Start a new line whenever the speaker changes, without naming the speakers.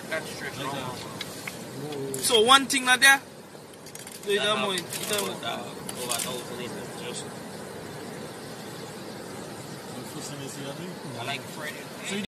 Got to stretch it on.
So one thing like that. So you don't know.
I like Freddy.